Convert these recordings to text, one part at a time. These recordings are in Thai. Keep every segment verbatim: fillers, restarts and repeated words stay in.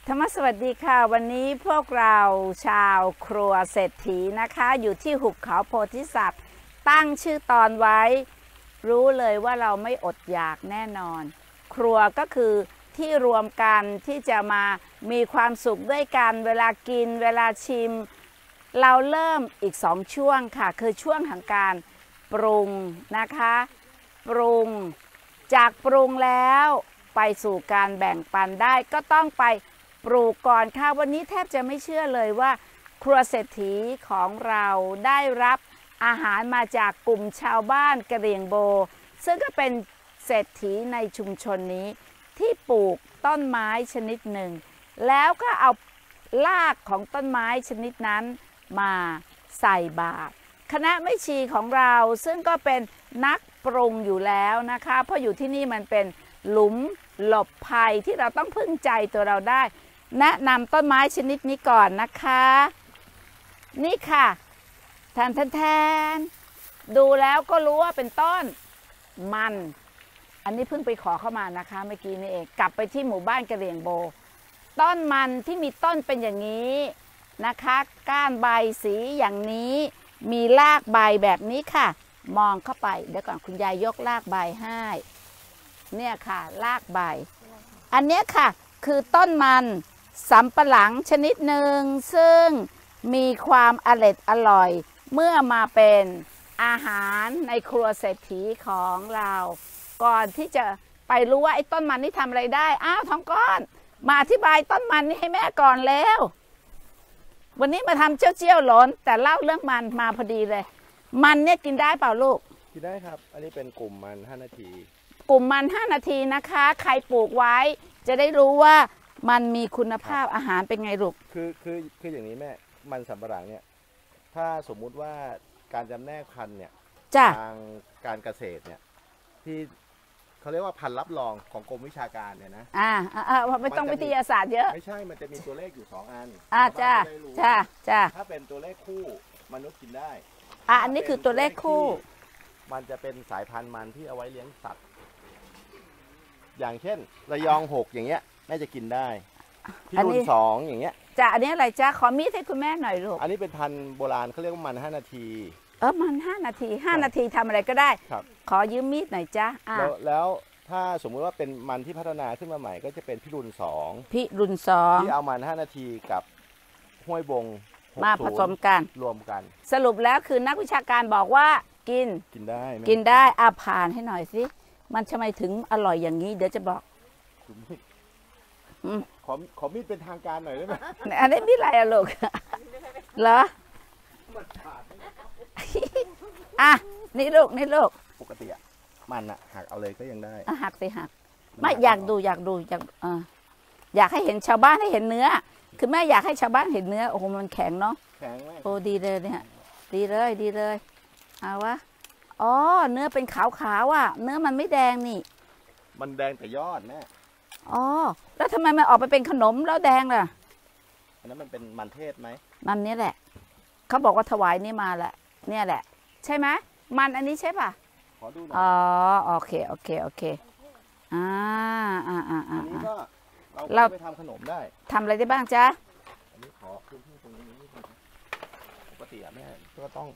ธรรมสวัสดีค่ะวันนี้พวกเราชาวครัวเศรษฐีนะคะอยู่ที่หุบเขาโพธิสัตว์ตั้งชื่อตอนไว้รู้เลยว่าเราไม่อดอยากแน่นอนครัวก็คือที่รวมกันที่จะมามีความสุขด้วยกันเวลากินเวลาชิมเราเริ่มอีกสองช่วงค่ะคือช่วงของการปรุงนะคะปรุงจากปรุงแล้วไปสู่การแบ่งปันได้ก็ต้องไปปลูกก่อนค่ะวันนี้แทบจะไม่เชื่อเลยว่าครัวเศรษฐีของเราได้รับอาหารมาจากกลุ่มชาวบ้านกะเหรี่ยงโบซึ่งก็เป็นเศรษฐีในชุมชนนี้ที่ปลูกต้นไม้ชนิดหนึ่งแล้วก็เอารากของต้นไม้ชนิดนั้นมาใส่บาตรคณะแม่ชีของเราซึ่งก็เป็นนักปรุงอยู่แล้วนะคะเพราะอยู่ที่นี่มันเป็นหลุมหลบภัยที่เราต้องพึ่งใจตัวเราได้แนะนำต้นไม้ชนิดนี้ก่อนนะคะนี่ค่ะแทนแทนแทนดูแล้วก็รู้ว่าเป็นต้นมันอันนี้เพิ่งไปขอเข้ามานะคะเมื่อกี้นี่เองกลับไปที่หมู่บ้านกะเหรี่ยงโบต้นมันที่มีต้นเป็นอย่างนี้นะคะก้านใบสีอย่างนี้มีรากใบแบบนี้ค่ะมองเข้าไปเดี๋ยวก่อนคุณยายยกรากใบให้เนี่ยค่ะรากใบอันนี้ค่ะคือต้นมันสำปะหลังชนิดหนึ่งซึ่งมีความอร่อยอร่อยเมื่อมาเป็นอาหารในครัวเศรษฐีของเราก่อนที่จะไปรู้ว่าไอ้ต้นมันนี่ทำอะไรได้อ้าวทองก้อนมาอธิบายต้นมันนี่ให้แม่ก่อนแล้ววันนี้มาทำเจียวเจียวหลนแต่เล่าเรื่องมันมาพอดีเลยมันเนี่ยกินได้เปล่าลูกกินได้ครับอันนี้เป็นกลุ่มมันห้านาทีกลุ่มมันห้านาทีนะคะใครปลูกไว้จะได้รู้ว่ามันมีคุณภาพอาหารเป็นไงลูกคือคือคืออย่างนี้แม่มันสำปะหลังเนี่ยถ้าสมมุติว่าการจำแนกพันธุ์เนี่ยทางการเกษตรเนี่ยที่เขาเรียกว่าพันธุ์รับรองของกรมวิชาการเนี่ยนะอ่าอ่าไม่ต้องวิทยาศาสตร์เยอะไม่ใช่มันจะมีตัวเลขอยู่สองอันอ่าจ้าจ้าจ้าถ้าเป็นตัวเลขคู่มนุษย์กินได้อ่าอันนี้คือตัวเลขคู่มันจะเป็นสายพันธุ์มันที่เอาไว้เลี้ยงสัตว์อย่างเช่นระยองหกอย่างเงี้ยแม่จะกินได้พี่รุ่นสองอย่างเงี้ยจ้าอันนี้อะไรจ้าขอมีดให้คุณแม่หน่อยลูกอันนี้เป็นพันธุ์โบราณเขาเรียกว่ามันห้านาทีเออมันห้านาทีห้านาทีทำอะไรก็ได้ครับขอยืมมีดหน่อยจ้าแล้วแล้วถ้าสมมุติว่าเป็นมันที่พัฒนาขึ้นมาใหม่ก็จะเป็นพี่รุ่นสองพี่รุ่นสองที่เอามันห้านาทีกับห้วยบงมาผสมกันรวมกันสรุปแล้วคือนักวิชาการบอกว่ากินกินได้กินได้อาผ่านให้หน่อยสิมันทำไมถึงอร่อยอย่างนี้เดี๋ยวจะบอกขอขอมีดเป็นทางการหน่อยได้ไหมอันนี้มีอะไรอะลูกเหรออ่ะนี่ลูกนี่ลูกปกติอะมันอะหักเอาเลยก็ยังได้หักสิหักไม่อยากดูอยากดูอยากเอออยากให้เห็นชาวบ้านให้เห็นเนื้อคือแม่อยากให้ชาวบ้านเห็นเนื้อโอ้โหมันแข็งเนาะแข็งไหมโอ้ดีเลยเนี่ยดีเลยดีเลยเอาวะอ๋อเนื้อเป็นขาวๆอ่ะเนื้อมันไม่แดงนี่มันแดงแต่ยอดแม่อ๋อแล้วทำไมมันออกไปเป็นขนมแล้วแดงล่ะอันนั้นมันเป็นมันเทศไหมมันนี้แหละเขาบอกว่าถวายนี่มาแหละเนี่ยแหละใช่ไหมมันอันนี้ใช่ป่ะขอดูหน่อยอ๋อโอเคโอเคโอเคอ่าอ่าอ่าอ่าอันนี้ก็เราไปทำขนมได้ทำอะไรได้บ้างจ๊ะอันนี้ขอพื้นที่ตรงนี้นิดนึงปกติอะแม่ก็ต้อง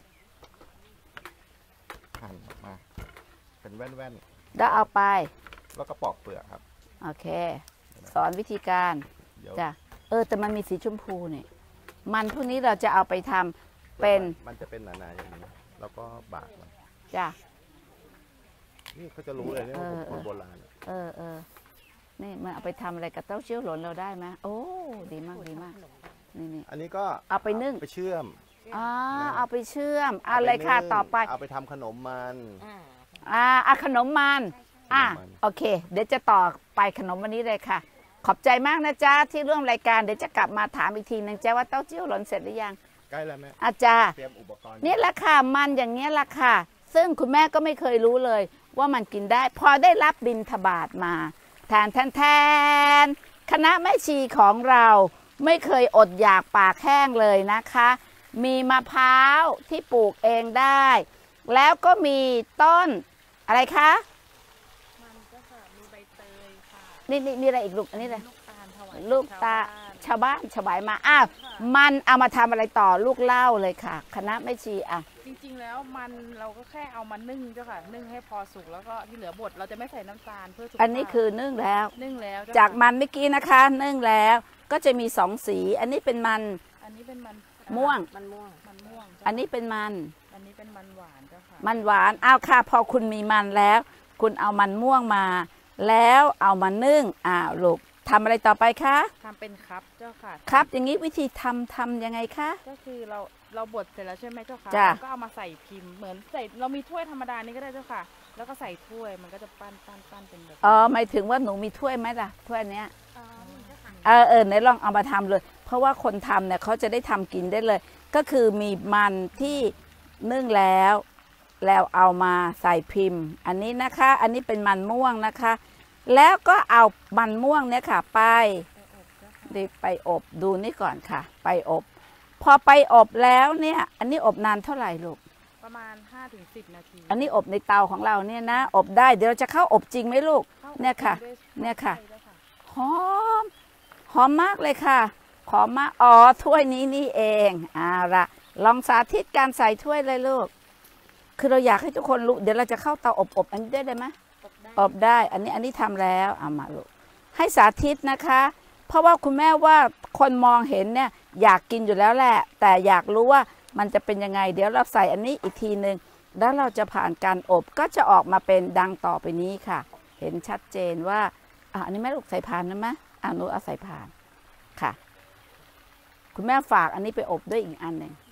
หั่นออกมาเป็นแว่นๆแล้วเอาไปแล้วก็ปอกเปลือกครับโอเคสอนวิธีการจ้ะเออแต่มันมีสีชมพูนี่มันพวกนี้เราจะเอาไปทำเป็นมันจะเป็นหนาๆอย่างนี้แล้วก็บากมันจ้ะนี่เขาจะรู้เลยเนี่ยคนโบราณเออเออนี่มันเอาไปทำอะไรกับเต้าเจี้ยวหลนเราได้ไหมโอ้ดีมากดีมากนี่นี่อันนี้ก็เอาไปนึ่งไปเชื่อมอ๋อเอาไปเชื่อมอะไรค่ะต่อไปเอาไปทำขนมมันอ่าอ่ะขนมมันอ่ะโอเคเดี๋ยวจะต่อไปขนมวันนี้เลยค่ะขอบใจมากนะจ๊ะที่ร่วมรายการเดี๋ยวจะกลับมาถามอีกทีนึงจ๊ะว่าเต้าเจี้ยวหลนเสร็จหรือยังใกล้แล้วแม่อาจารย์เตรียมอุปกรณ์นี่แหละค่ะมันอย่างเงี้ยละค่ะซึ่งคุณแม่ก็ไม่เคยรู้เลยว่ามันกินได้พอได้รับบิณฑบาตมาแทนแทนแทนคณะแม่ชีของเราไม่เคยอดอยากปากแห้งเลยนะคะมีมะพร้าวที่ปลูกเองได้แล้วก็มีต้นอะไรคะมันก็ค่ะมีใบเตยค่ะนี่นี่มีอะไรอีกลูกอันนี้เลยลูกตาลถวลูกตาชาวบ้านชาวบ้านมาอ้าวมันเอามาทำอะไรต่อลูกเล่าเลยค่ะ คณะแม่ชีอ่ะจริงๆแล้วมันเราก็แค่เอามานึ่งเจ้าค่ะนึ่งให้พอสุกแล้วก็ที่เหลือบดเราจะไม่ใส่น้ำตาลเพื่อสุกอันนี้คือนึ่งแล้วนึ่งแล้วจากมันเมื่อกี้นะคะนึ่งแล้วก็จะมีสองสีอันนี้เป็นมันอันนี้เป็นมันม่วงมันม่วงมันม่วงอันนี้เป็นมันอันนี้เป็นมันหวานเจ้าค่ะมันหวานอ้าวค่ะพอคุณมีมันแล้วคุณเอามันม่วงมาแล้วเอามานึ่งอ้าวลูกทำอะไรต่อไปคะทำเป็นครับเจ้าค่ะครับอย่างนี้วิธีทำทำยังไงคะก็คือเราเราบดเสร็จแล้วใช่ไหมเจ้าค่ะจ้ะก็เอามาใส่พิมพ์เหมือนใส่เรามีถ้วยธรรมดานี่ก็ได้เจ้าค่ะแล้วก็ใส่ถ้วยมันก็จะปั้นปั้นปั้นเป็นแบบอ๋อหมายถึงว่าหนูมีถ้วยไหมล่ะถ้วยเนี้ยเออเออไหนลองเอามาทำเลยเพราะว่าคนทำเนี่ยเขาจะได้ทำกินได้เลยก็คือมีมันที่นึ่งแล้วแล้วเอามาใส่พิมพ์อันนี้นะคะอันนี้เป็นมันม่วงนะคะแล้วก็เอามันม่วงเนี่ยค่ะไปดิไปอบดูนี่ก่อนค่ะ ไปอบพอไปอบแล้วเนี่ยอันนี้อบนานเท่าไหร่ลูกประมาณ ห้าถึงสิบ นาทีอันนี้อบในเตาของเราเนี่ยนะอบได้เดี๋ยวเราจะเข้าอบจริงไหมลูกเนี่ยค่ะเนี่ยค่ะหอมหอมมากเลยค่ะหอมมากอ๋อถ้วยนี้นี่เองอ่าละลองสาธิตการใส่ถ้วยเลยลูกคือเราอยากให้ทุกคนรู้เดี๋ยวเราจะเข้าเตาอบอบอันนี้ได้เลยไหมอบได้อันนี้อันนี้ทำแล้วเอามาลูกให้สาธิตนะคะเพราะว่าคุณแม่ว่าคนมองเห็นเนี่ยอยากกินอยู่แล้วแหละแต่อยากรู้ว่ามันจะเป็นยังไงเดี๋ยวเราใส่อันนี้อีกทีหนึ่งแล้วเราจะผ่านการอบก็จะออกมาเป็นดังต่อไปนี้ค่ะเห็นชัดเจนว่าอ่ะอันนี้แม่ลูกใส่ผ่านนะมะอ่ะหนูเอาใส่ผ่านค่ะคุณแม่ฝากอันนี้ไปอบด้วยอีกอันหนึ่ง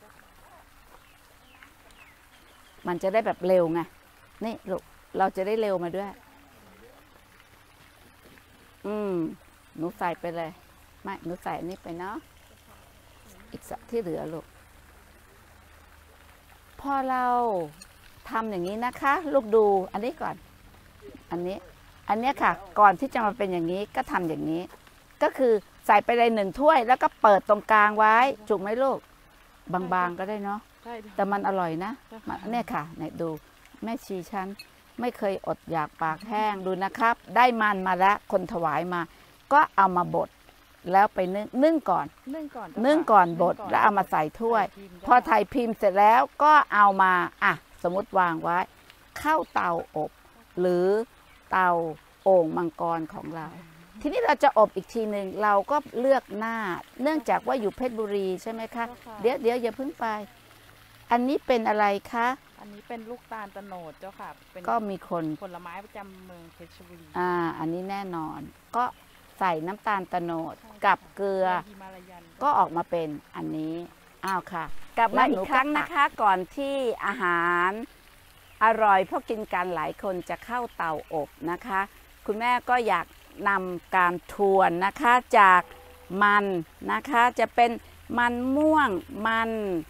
มันจะได้แบบเร็วไงนี่ลูกเราจะได้เร็วมาด้วยอืมหนูใส่ไปเลยไม่หนูใส่อันนี้ไปเนาะอีกสักที่เหลือลูกพอเราทำอย่างนี้นะคะลูกดูอันนี้ก่อนอันนี้อันนี้ค่ะก่อนที่จะมาเป็นอย่างนี้ก็ทำอย่างนี้ก็คือใส่ไปเลยหนึ่งถ้วยแล้วก็เปิดตรงกลางไว้จุกไหมลูกบางๆก็ได้เนาะแต่มันอร่อยนะเนี่ยค่ะเนี่ยดูแม่ชีฉันไม่เคยอดอยากปากแห้งดูนะครับได้มันมาแล้วคนถวายมาก็เอามาบดแล้วไปนึ่งนึ่งก่อนนึ่งก่อนนึ่งก่อนบดแล้วเอามาใส่ถ้วยพอถ่ายพิมพ์เสร็จแล้วก็เอามาอ่ะสมมติวางไว้เข้าเตาอบหรือเตาโอ่งมังกรของเราทีนี้เราจะอบอีกทีหนึ่งเราก็เลือกหน้าเนื่องจากว่าอยู่เพชรบุรีใช่ไหมคะเดี๋ยวเดี๋ยวอย่าเพิ่งไปอันนี้เป็นอะไรคะอันนี้เป็นลูกตาลโตนดเจ้าค่ะก็มีคนผลไม้ประจำเมืองเพชรบุรีอ่าอันนี้แน่นอนก็ใส่น้ำตาลโตนดกับเกลือก็ออกมาเป็นอันนี้อ้าวค่ะกลับมาอีกครั้งนะคะก่อนที่อาหารอร่อยเพราะกินกันหลายคนจะเข้าเตาอบนะคะคุณแม่ก็อยากนำการทวนนะคะจากมันนะคะจะเป็นมันม่วงมัน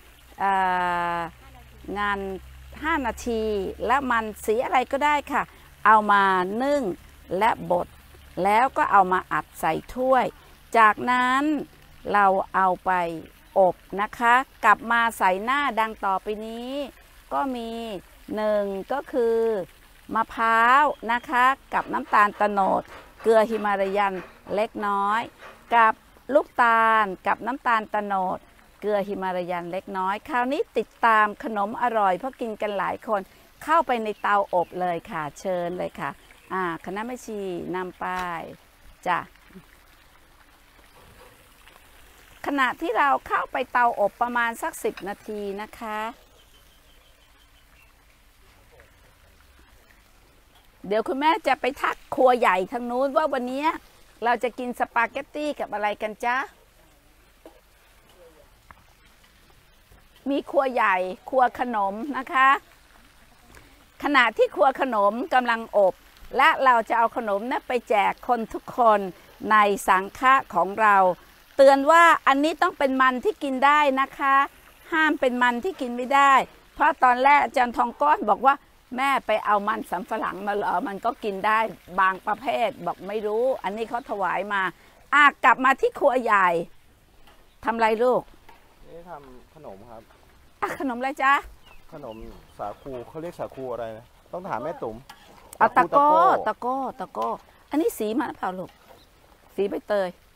งานห้านาทีและมันสีอะไรก็ได้ค่ะเอามานึ่งและบดแล้วก็เอามาอัดใส่ถ้วยจากนั้นเราเอาไปอบนะคะกลับมาใส่หน้าดังต่อไปนี้ก็มีหนึ่งก็คือมะพร้าวนะคะกับน้ำตาลโตนดเกลือหิมาลายันเล็กน้อยกับลูกตาลกับน้ำตาลโตนดเกลือหิมาลายันเล็กน้อยคราวนี้ติดตามขนมอร่อยเพราะกินกันหลายคนเข้าไปในเตาอบเลยค่ะเชิญเลยค่ะอ่าคณะแม่ชีนำไปจ้ะขณะที่เราเข้าไปเตาอบประมาณสักสิบนาทีนะคะเดี๋ยวคุณแม่จะไปทักครัวใหญ่ทางนู้นว่าวันนี้เราจะกินสปาเกตตี้กับอะไรกันจ๊ะมีครัวใหญ่ครัวขนมนะคะขณะที่ครัวขนมกำลังอบและเราจะเอาขนมนั้นไปแจกคนทุกคนในสังฆะของเราเตือนว่าอันนี้ต้องเป็นมันที่กินได้นะคะห้ามเป็นมันที่กินไม่ได้เพราะตอนแรกอาจารย์ทองก้อนบอกว่าแม่ไปเอามันสำปะหลังมาเหรอมันก็กินได้บางประเภทบอกไม่รู้อันนี้เขาถวายมาอ่ะกลับมาที่ครัวใหญ่ทำไรลูกนี่ทำขนมครับอ่ะขนมอะไรจ๊ะขนมสาคูเขาเรียกสาคูอะไรนะต้องถามแม่ตุ๋มเอาตะโก้ตะโก้ตะโก้อันนี้สีมันเปล่าลูกสีใบเตย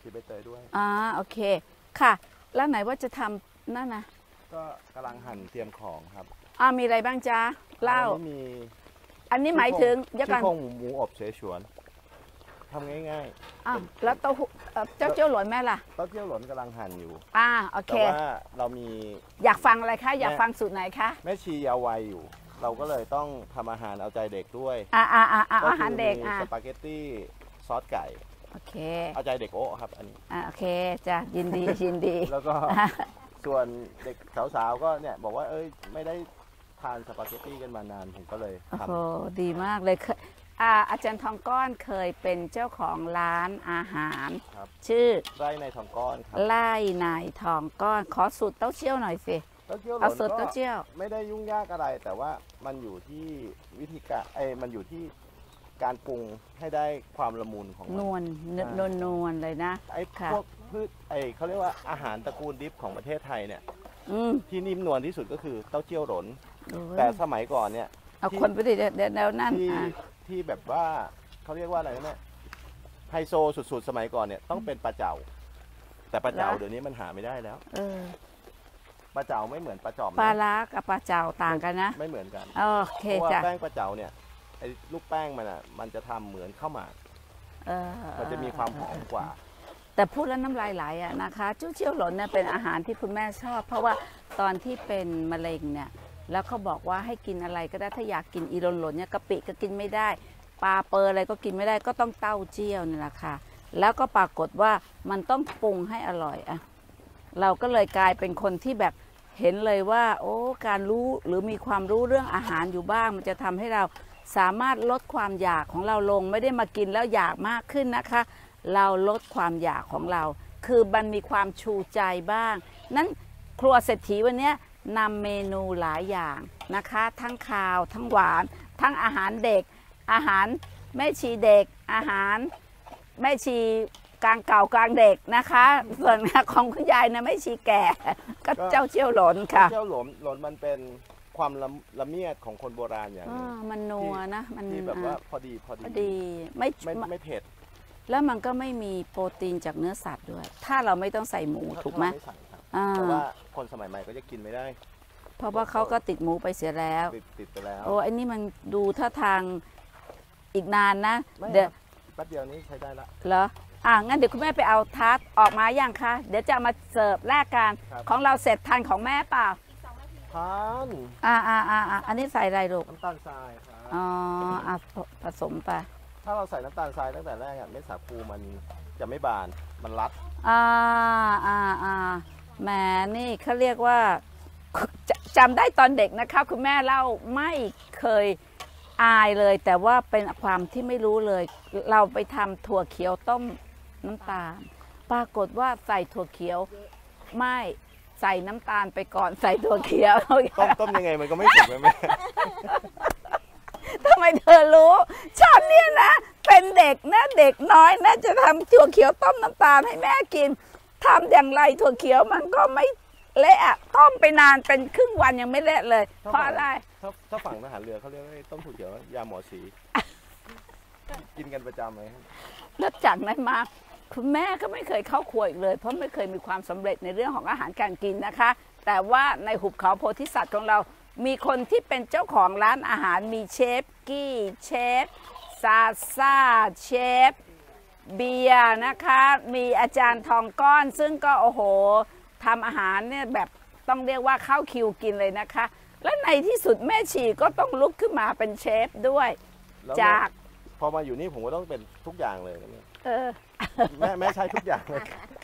ชีใบเตยด้วยอ่าโอเคค่ะแล้วไหนว่าจะทำนั่นนะก็กำลังหั่นเตรียมของครับอ่ามีอะไรบ้างจ๊ะเล่ามีอันนี้หมายถึงซี่โครงหมูอบเสฉวนทำง่ายๆอ่าแล้วเต้าหู้เจ้าเจี้ยวหลนแม่ล่ะเต้าเจี้ยวหลนกำลังหั่นอยู่อ่าโอเคแต่ว่าเรามีอยากฟังอะไรคะอยากฟังสูตรไหนคะแม่ชียาววัยอยู่เราก็เลยต้องทำอาหารเอาใจเด็กด้วยอ่าอ่าอ่าอาหารเด็กอ่าสปาเกตตี้ซอสไก่โอเคเอาใจเด็กโอ้ครับอันนี้อ่าโอเคจ้ะยินดียินดีแล้วก็ส่วนเด็กสาวๆก็เนี่ยบอกว่าเอ้ยไม่ได้ทานสปาเกตตี้กันมานานผมก็เลยทำโอ้ดีมากเลยอาอาจารย์ทองก้อนเคยเป็นเจ้าของร้านอาหารชื่อไร่ในทองก้อนครับไร่ในทองก้อนขอสูตรเต้าเจี้ยวหน่อยสิเต้าเจี้ยวเอาสูตรเต้าเจี้ยวไม่ได้ยุ่งยากอะไรแต่ว่ามันอยู่ที่วิธีการไอ้มันอยู่ที่การปรุงให้ได้ความละมุนของนวลนวลนวลเลยนะไอ้พวกพืชไอ้เขาเรียกว่าอาหารตระกูลดิฟของประเทศไทยเนี่ยที่นิ่มนวลที่สุดก็คือเต้าเจี้ยวหลนแต่สมัยก่อนเนี่ยเอาคนไปดิเดี๋ยวแนวนั่นที่แบบว่าเขาเรียกว่าอะไรนะแม่ไฮโซสุดๆสมัยก่อนเนี่ยต้องเป็นปลาเจ๋าแต่ปลาเจ๋าเดี๋ยวนี้มันหาไม่ได้แล้วปลาเจ๋าไม่เหมือนปลาจอมปลาล้ากับปลาเจ๋าต่างกันนะไม่เหมือนกันโอเคจ้ะเพราะว่าแป้งปลาเจ๋าเนี่ยไอ้ลูกแป้งมันอ่ะมันจะทำเหมือนข้าวหมากมันจะมีความหอมกว่าแต่พูดแล้วน้ำลายไหลอ่ะนะคะเจ้าเจี้ยวหลนเนี่ยเป็นอาหารที่คุณแม่ชอบเพราะว่าตอนที่เป็นมะเร็งเนี่ยแล้วเขาบอกว่าให้กินอะไรก็ได้ถ้าอยากกินอีหลนหลนเนี่ยกะปิก็กินไม่ได้ปลาเปอร์อะไรก็กินไม่ได้ก็ต้องเต้าเจี้ยวนี่แหละค่ะแล้วก็ปรากฏว่ามันต้องปรุงให้อร่อยอ่ะเราก็เลยกลายเป็นคนที่แบบเห็นเลยว่าโอ้การรู้หรือมีความรู้เรื่องอาหารอยู่บ้างมันจะทำให้เราสามารถลดความอยากของเราลงไม่ได้มากินแล้วอยากมากขึ้นนะคะเราลดความอยากของเราคือมันมีความชูใจบ้างนั้นครัวเศรษฐีวันนี้นำเมนูหลายอย่างนะคะทั้งคาวทั้งหวานทั้งอาหารเด็กอาหารแม่ชีเด็กอาหารแม่ชีกลางเก่ากลางเด็กนะคะส่วนของคุณยายนะแม่ชีแก่ก็เจ้าเจี้ยวหลนค่ะเจ้าหลนหลนมันเป็นความละละเมียดของคนโบราณอย่างนี้มันนัวนะมันที่แบบว่าพอดีพอดีไม่ไม่ไม่เผ็ดแล้วมันก็ไม่มีโปรตีนจากเนื้อสัตว์ด้วยถ้าเราไม่ต้องใส่หมูถูกไหมแต่ว่าคนสมัยใหม่ก็จะกินไม่ได้เพราะว่าเขาก็ติดหมูไปเสียแล้วติดติดไปแล้วโอ้อันนี้มันดูท่าทางอีกนานนะเดี๋ยวแป๊บเดียวนี้ใช้ได้ละเหรออ่ะงั้นเดี๋ยวคุณแม่ไปเอาทาร์ตออกมาอย่างคะเดี๋ยวจะมาเสิร์ฟแลกกันของเราเสร็จทันของแม่เปล่าทันอ่าอ่าอ่าอันนี้ใส่อะไรลูกน้ำตาลทรายครับอ๋ออ่ะผสมไปถ้าเราใส่น้ำตาลทรายตั้งแต่แรกอ่ะเม็ดสาคูมันจะไม่บานมันรัดอ่าอ่าอ่าแหมนี่เขาเรียกว่าจำได้ตอนเด็กนะคะคุณแม่เล่าไม่เคยอายเลยแต่ว่าเป็นความที่ไม่รู้เลยเราไปทำถั่วเขียวต้มน้ำตาลปรากฏว่าใส่ถั่วเขียวไม่ใส่น้ำตาลไปก่อนใส่ถั่วเขียวต้มต้มยังไงมันก็ไม่สุกเลยแม่ทำไมเธอรู้ฉันเนี่ยนะเป็นเด็กนะเด็กน้อยนะจะทำถั่วเขียวต้มน้ำตาลให้แม่กินทำอย่างไรถั่วเขียวมันก็ไม่เละอะต้มไปนานเป็นครึ่งวันยังไม่เละเลยเพราะอะไรถ้าถ้าฝั่งทหารเรือเขาเรียกว่าต้มถั่วเขียวยาหมอสีกินกันประจำไหมแล้วจากนั้นมาคุณแม่ก็ไม่เคยเข้าครัวอีกเลยเพราะไม่เคยมีความสำเร็จในเรื่องของอาหารการกินนะคะแต่ว่าในหุบเขาโพธิสัตว์ของเรามีคนที่เป็นเจ้าของร้านอาหารมีเชฟกี้เชฟซาซ่าเชฟเบียร์นะคะมีอาจารย์ทองก้อนซึ่งก็โอ้โหทำอาหารเนี่ยแบบต้องเรียกว่าเข้าคิวกินเลยนะคะและในที่สุดแม่ชีก็ต้องลุกขึ้นมาเป็นเชฟด้วยจากพอมาอยู่นี่ผมก็ต้องเป็นทุกอย่างเลยนะเออแม่แม่ใช้ทุกอย่างเลย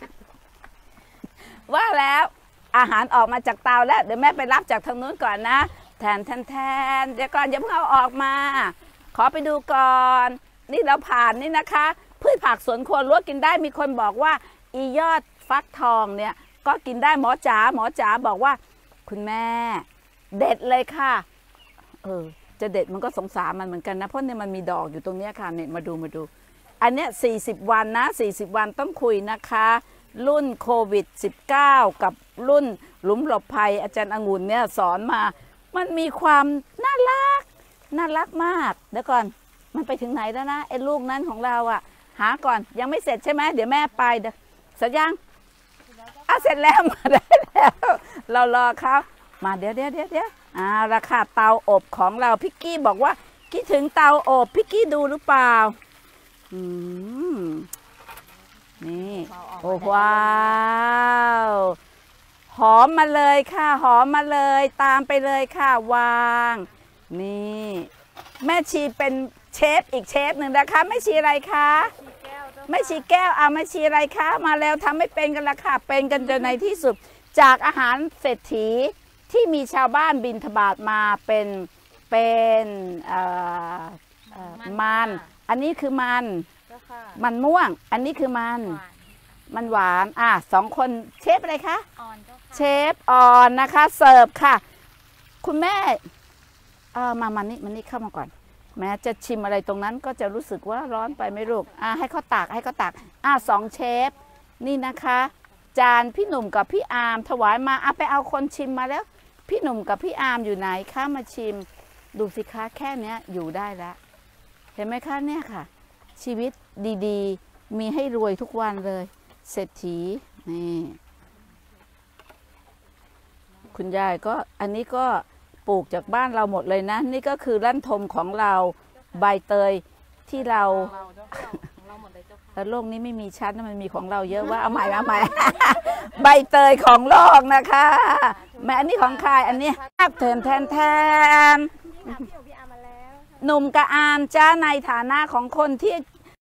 ว่าแล้วอาหารออกมาจากเตาแล้วเดี๋ยวแม่ไปรับจากทางนู้นก่อนนะแทนแทนแทนเดี๋ยวก่อนอย่าเพิ่งเอาออกมาขอไปดูก่อนนี่เราผ่านนี่นะคะพืชผักสวนครัวรั้วกินได้มีคนบอกว่าอียอดฟักทองเนี่ยก็กินได้หมอจ๋าหมอจ๋าบอกว่าคุณแม่เด็ดเลยค่ะเออจะเด็ดมันก็สงสารมันเหมือนกันนะเพราะเนี่ยมันมีดอกอยู่ตรงนี้ค่ะเนี่ยมาดูมาดูอันเนี้ยสี่สิบวันนะสี่สิบวันต้องคุยนะคะรุ่นโควิด สิบเก้า กับรุ่นหลุมหลบภัยอาจารย์องุ่นเนี่ยสอนมามันมีความน่ารักน่ารักมากเดี๋ยวก่อนมันไปถึงไหนแล้วนะไอ้ลูกนั้นของเราอะหาก่อนยังไม่เสร็จใช่ไหมเดี๋ยวแม่ไปเดี๋ยวเสร็จยังอ่ะเสร็จแล้วมาได้แล้ว เรารอเขามาเดี๋ยวเดี๋ยวเดี๋ยวเดี๋ยวอ่าราคาเตาอบของเราพิกกี้บอกว่าคิดถึงเตาอบพิกกี้ดูหรือเปล่าอืมนี่โอ้ว้าวหอมมาเลยค่ะหอมมาเลยตามไปเลยค่ะวางนี่แม่ชีเป็นเชฟอีกเชฟหนึ่งนะคะแม่ชีอะไรคะแม่ชีแก้วเอาแม่ชีอะไรคะมาแล้วทำไม่เป็นกันละค่ะเป็นกันจนในที่สุดจากอาหารเศรษฐีที่มีชาวบ้านบิณฑบาตมาเป็นเป็นมันอันนี้คือมันมันม่วงอันนี้คือมันมันหวานอ่ะสองคนเชฟอะไรคะเชฟออนนะคะเสิร์ฟค่ะคุณแม่เออมามันนี่มันนี่เข้ามาก่อนแม้จะชิมอะไรตรงนั้นก็จะรู้สึกว่าร้อนไปไหมลูกอ่ะให้เขาตักให้เขาตักอ่ะสองเชฟนี่นะคะจานพี่หนุ่มกับพี่อาร์มถวายมาอ่ะไปเอาคนชิมมาแล้วพี่หนุ่มกับพี่อาร์มอยู่ไหนคะมาชิมดูสิคะแค่เนี้ยอยู่ได้แล้วเห็นไหมคะเนี่ยค่ะชีวิตดีๆมีให้รวยทุกวันเลยเศรษฐีนี่คุณยายก็อันนี้ก็ปลูกจากบ้านเราหมดเลยนะนี่ก็คือลั่นทมของเราใบเตยที่เราแล้วโลกนี้ไม่มีชั้นมันมีของเราเยอะว่าเอาใหม่เอาใหม่ ใบเตยของโลกนะคะแม่อันนี้ของใครอันนี้แทนแทนแทนหนุ่มกับอามจ้าในฐานะของคนที่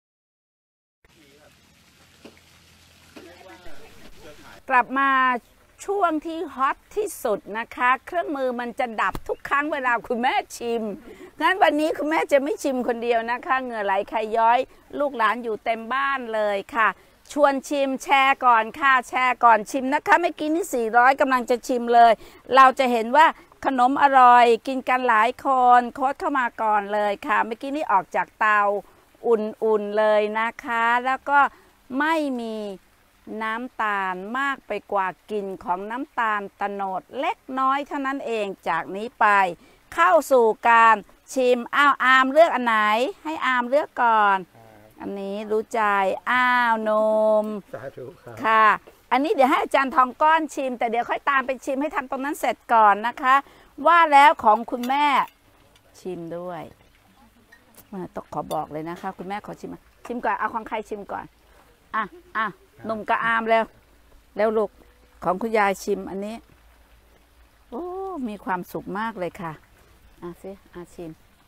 กลับมาช่วงที่ฮอตที่สุดนะคะเครื่องมือมันจะดับทุกครั้งเวลาคุณแม่ชิมงั้นวันนี้คุณแม่จะไม่ชิมคนเดียวนะคะเหงื่อไหลใครย้อยลูกหลานอยู่เต็มบ้านเลยค่ะชวนชิมแชร์ก่อนค่ะแชร์ก่อนชิมนะคะไม่กินนี่สี่ร้อยกำลังจะชิมเลยเราจะเห็นว่าขนมอร่อยกินกันหลายคนโค้ดเข้ามาก่อนเลยค่ะเมื่อกี้นี่ออกจากเตาอุ่นๆเลยนะคะแล้วก็ไม่มีน้ำตาลมากไปกว่ากลิ่นของน้ำตาลโตนดเล็กน้อยเท่านั้นเองจากนี้ไปเข้าสู่การชิมอ้าวอามเลือกอันไหนให้อามเลือกก่อนอันนี้รู้ใจอ้าวนมสาธุครับค่ะอันนี้เดี๋ยวให้อาจารย์ทองก้อนชิมแต่เดี๋ยวค่อยตามไปชิมให้ทำตรงนั้นเสร็จก่อนนะคะว่าแล้วของคุณแม่ชิมด้วยต้องขอบอกเลยนะคะคุณแม่ขอชิมชิมก่อนเอาของใครชิมก่อนอ่ะอ่ะหนุ่มกระอามแล้วแล้วลูกของคุณยายชิมอันนี้โอ้มีความสุขมากเลยค่ะอ่ะสิอ่ะชิม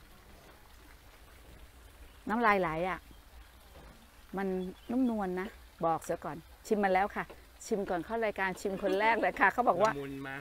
น้ำลายไหลอ่ะมันนุ่มนวลนะบอกเสียก่อนชิมมาแล้วค่ะชิมก่อนเข้ารายการชิมคนแรกเลยค่ะเขาบอกว่ามุนมาก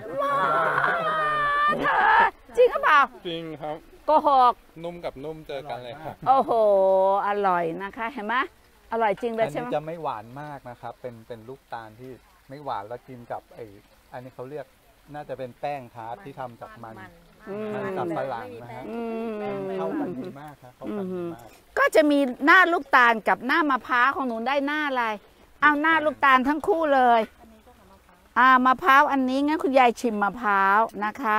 จริงหรือเปล่าจริงครับโกหกนุ่มกับนุ่มเจอกันเลยครับโอ้โหอร่อยนะคะเห็นไหมอร่อยจริงเลยใช่ไหมอันนี้จะไม่หวานมากนะครับเป็นเป็นลูกตาลที่ไม่หวานแล้วกินกับไอ้อันนี้เขาเรียกน่าจะเป็นแป้งทาร์ตที่ทำจากมันมันสับปะหลังนะฮะเข้ากันดีมากครับเข้ากันดีมากก็จะมีหน้าลูกตาลกับหน้ามะพร้าวของหนูได้หน้าอะไรเอาหน้าลูกตาลทั้งคู่เลยอ่ามะพร้าวอันนี้งั้นคุณยายชิมมะพร้าวนะคะ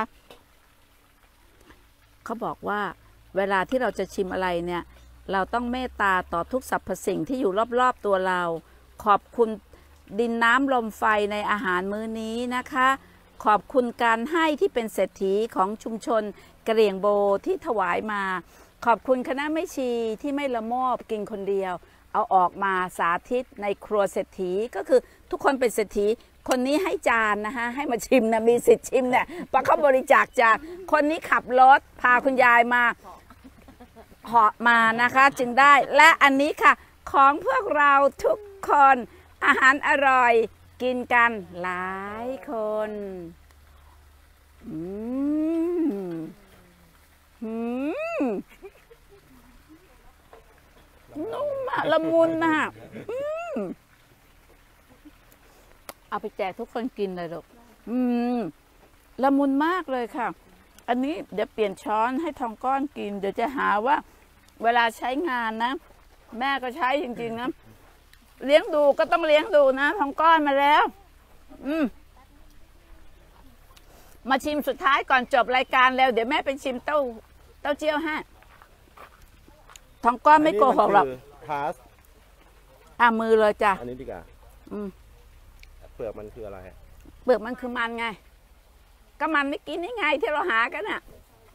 เขาบอกว่าเวลาที่เราจะชิมอะไรเนี่ยเราต้องเมตตาต่อทุกสรรพสิ่งที่อยู่รอบๆตัวเราขอบคุณดินน้ำลมไฟในอาหารมื้อนี้นะคะขอบคุณการให้ที่เป็นเศรษฐีของชุมชนกะเหรี่ยงโบที่ถวายมาขอบคุณคณะแม่ชีที่ไม่ละโมบกินคนเดียวเอาออกมาสาธิตในครัวเศรษฐีก็คือทุกคนเป็นเศรษฐีคนนี้ให้จานนะคะให้มาชิมนะมีสิทธิ์ชิมเนี่ยเพราะเขาบริจาคจานคนนี้ขับรถพาคุณยายมาเหาะมานะคะจึงได้และอันนี้ค่ะของพวกเราทุกคนอาหารอร่อยกินกันหลายคนอืมอืมนุ่มอะละมุนอะอืมเอาไปแจกทุกคนกินเลยลูกอืมละมุนมากเลยค่ะอันนี้เดี๋ยวเปลี่ยนช้อนให้ทองก้อนกินเดี๋ยวจะหาว่าเวลาใช้งานนะแม่ก็ใช้จริงๆนะเลี้ยงดูก็ต้องเลี้ยงดูนะทองก้อนมาแล้วอืมมาชิมสุดท้ายก่อนจบรายการแล้วเดี๋ยวแม่ไปชิมเต้าเต้าเจี้ยวให้ทองก้อนไม่โกหกหรอกพาสอ่ะมือเลยจ้ะอันนี้ดีกว่าอืมเปลือกมันคืออะไรเปลือกมันคือมันไง ก็มันไม่กินนี่ไงที่เราหากันอ่ะ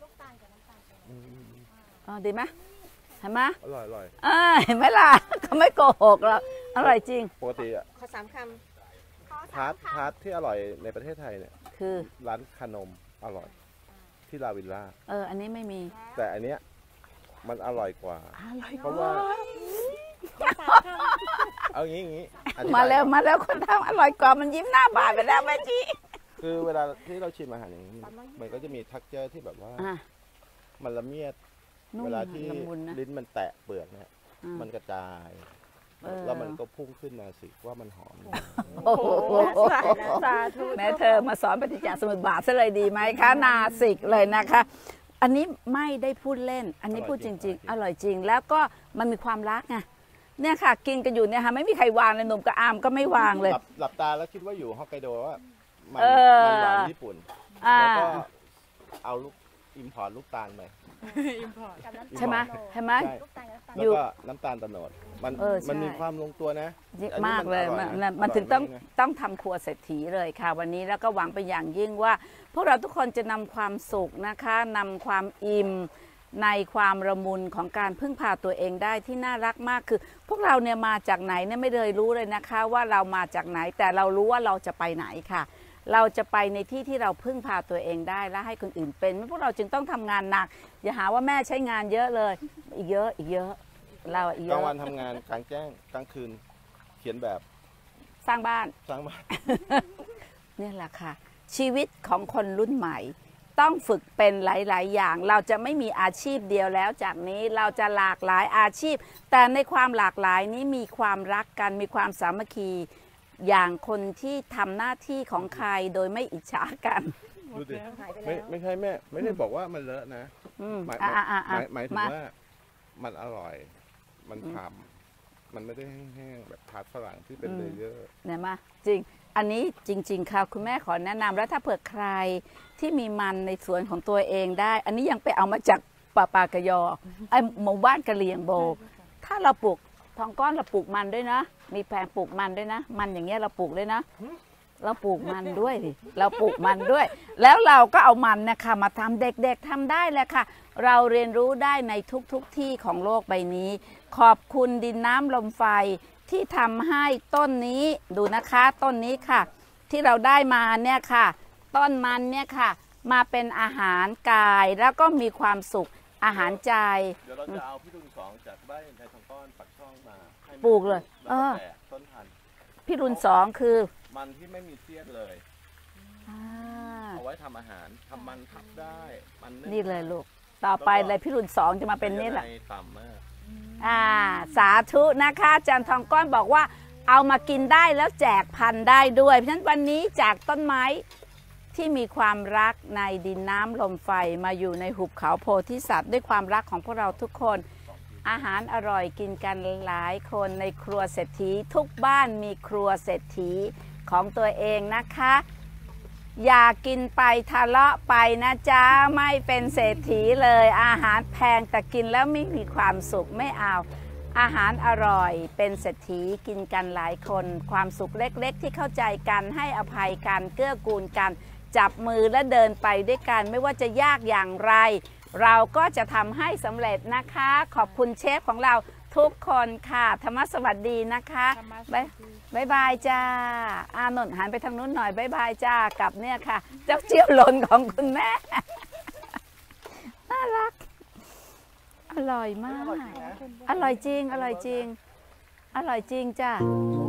อ๋อดีไหมเห็นไหมอร่อยอร่อยเออเห็นไหมล่ะเขาไม่โกหกหรอกอร่อยจริงปกติอะขอสามคทาร์ตทาร์ตที่อร่อยในประเทศไทยเนี่ยคือร้านขนมอร่อย ที่ลาวิลล่าเอออันนี้ไม่มีแต่อันเนี้ยมันอร่อยกว่าอร่อยเพราะว่าำขอสามคเอางี้อย่างงี้อธิบยมาแล้วมาแล้วคนทำอร่อยกว่ามันยิ้มหน้าบานไปแล้วแม่จีคือเวลาที่เราชิมอาหารอย่างนี้มันก็จะมีทักเจอร์ที่แบบว่าอ่ะมันละเมียดนุ่มเวลาที่ละมุนนะลิ้นมันแตะเปลือกเนี่ยอืมมันกระจายเออแล้วมันก็พุ่งขึ้นมาสิว่ามันหอมโอ้โหำสาธุแม่เธอมาสอนปฏิจจสมุปบาทซะเลยดีไหมคะนาสิกเลยนะคะ อันนี้ไม่ได้พูดเล่น อันนี้พูดจริง ๆ อร่อยจริง แล้วก็มันมีความรักไงเนี่ยค่ะ กินกันอยู่เนี่ยค่ะไม่มีใครวางเลยหนุ่มกับอามก็ไม่วางเลยหลับหลับตาแล้วคิดว่าอยู่ฮอกไกโดว่ามันเออมันหวานญี่ปุ่นอ่าแล้วก็เอาลูกอิมพอร์ตลูกตาลไปอิมพอร์ตใช่ไหมใช่ไหมใช่ลูกตาลกับน้ำตาลอยู่แล้วก็น้ำตาลโตนดมันเออใช่มันมีความลงตัวนะเยอะอันนี้มากเลยอร่มัอนมันมันถึงต้องร่ยะต้องทำครัวเศรษฐีเลยค่ะ วันนี้แล้วก็หวังเป็นอย่างยิ่งว่า พวกเราทุกคนจะนำความสุขนะคะนำความอิ่มในความระมุนของการพึ่งพาตัวเองได้ที่น่ารักมากคือ พวกเราเนี่ยมาจากไหนเนี่ยไม่เลยรู้เลยนะคะ ว่าเรามาจากไหนแต่เรารู้ว่าเราจะไปไหนค่ะ เราจะไปในที่ที่เราพึ่งพาตัวเองได้และให้คนอื่นเป็นพวกเราจึงต้องทำงานหนัก อย่าหาว่าแม่ใช้งานเยอะเลย อีกเยอะอีกเยอะเราอีกเยกลางอะวันทำงานกลางแจ้งกลางคืน เขียนแบบสร้างบ้านสร้างบ้านเนี่ยแหละค่ะ ชีวิตของคนรุ่นใหม่ ต้องฝึกเป็นหลาย ๆ อย่าง เราจะไม่มีอาชีพเดียวแล้วจากนี้เราจะหลากหลายอาชีพ แต่ในความหลากหลายนี้มีความรักกันมีความสามัคคีอย่างคนที่ทำหน้าที่ของใครโดยไม่อิจฉากันดูดิหายไปไม่แล้วไม่ใช่แม่ไม่ได้บอกว่ามันเลอะนะอืมหมายอ่ะอ่ะอ่ะหมายหมายถึงมาว่ามันอร่อย มันทำมันไม่ได้แห้งๆแบบทาร์ตฝรั่งที่เป็นเลเยอร์เนี่ยมาจริง อันนี้จริง ๆ ค่ะ คุณแม่ขอแนะนำแล้วถ้าเผื่อใครที่มีมันในสวนของตัวเองได้ อันนี้ยังไปเอามาจากป่าปากะยอไอหมู่บ้านกะเหรี่ยงโบ ถ้าเราปลูกทองก้อนเราปลูกมันด้วยนะ มีแปลงปลูกมันด้วยนะ มันอย่างเงี้ยเราปลูกด้วยนะ เราปลูกมันด้วยดิเราปลูกมันด้วย แล้วเราก็เอามันนะคะมาทำเด็กๆทำได้แหละค่ะ เราเรียนรู้ได้ในทุกๆทที่ของโลกใบนี้ ขอบคุณดินน้ำลมไฟที่ทำให้ต้นนี้ดูนะคะต้นนี้ค่ะ ที่เราได้มาเนี่ยค่ะ ต้นมันเนี่ยค่ะ มาเป็นอาหารกายแล้วก็มีความสุขอาหารใจเดี๋ยวเราจะเอาพี่รุ่นสองจากบ้านในทองก้อนปักช่องมาให้ปลูกเลยแล้วเออแตกต้นพันธุ์พี่รุ่นสองคือมันที่ไม่มีเสี้ยนเลยอ่าเอาไว้ทำอาหารทำมันทับได้มันงนี่เลยลูกต่อไปเลยพี่รุ่นสองจะมาเป็นนี่แหละในต่ำมากอ่าสาธุนะคะอาจารย์ทองก้อนบอกว่าเอามากินได้แล้วแจกพันธุ์ได้ด้วย เพราะฉะนั้นวันนี้จากต้นไม้ที่มีความรักในดินน้ำลมไฟมาอยู่ในหุบเขาโพธิสัตว์ด้วยความรักของพวกเราทุกคน อาหารอร่อยกินกันหลายคนในครัวเศรษฐีทุกบ้านมีครัวเศรษฐีของตัวเองนะคะ อย่ากินไปทะเลาะไปนะจ๊ะไม่เป็นเศรษฐีเลยอาหารแพงแต่กินแล้วไม่มีความสุขไม่เอาอาหารอร่อยเป็นเศรษฐีกินกันหลายคนความสุขเล็กๆที่เข้าใจกันให้อภัยกันเกื้อกูลกันจับมือและเดินไปด้วยกันไม่ว่าจะยากอย่างไร เราก็จะทำให้สำเร็จนะคะขอบคุณเชฟของเราทุกคนค่ะธรรมสวัสดีนะคะธรรมะสบ๊าวัยสดีบายบายจ้าอานนท์หันไปทางนู้นหน่อยบายบายจ้ากับเนี่ยค่ะ เจ้าเจี๊ยบหล่นของคุณแม่ น่ารัก อร่อยมาก อร่อยจริง อร่อยจริง อร่อยจริงจ้า